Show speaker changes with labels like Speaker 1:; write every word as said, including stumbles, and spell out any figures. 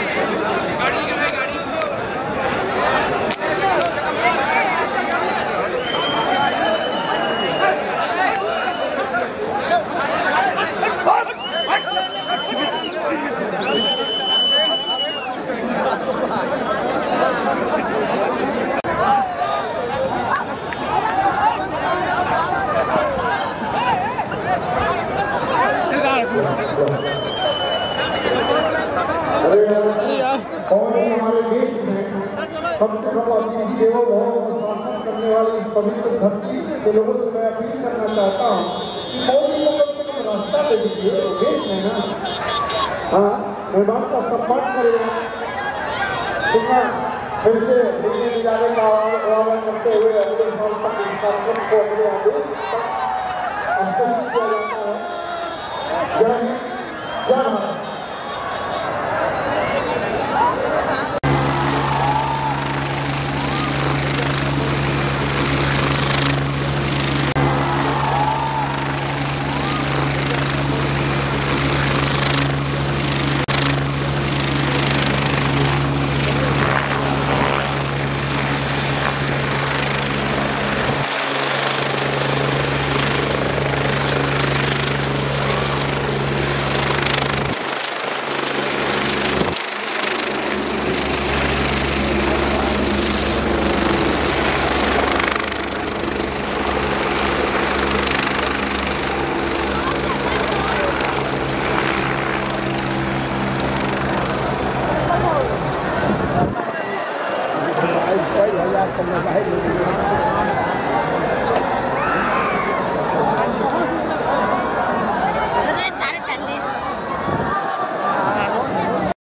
Speaker 1: कम से कम अपनी देवो भाव को शासन करने वाली इस पवित्र धरती के लोगों से मैं अपील करना चाहता हूँ कि मोदी को कम से कम रास्ता दे दीजिए, देश में ना हाँ मेहमान का सम्मान करेगा। फिर से दिल्ली में जाने का आह्वान करते हुए अगले साल तक इस कार्यक्रम को अगले आदेश तक स्थगित किया जाता है। जय हिंद, जय भारत। बाईस हजार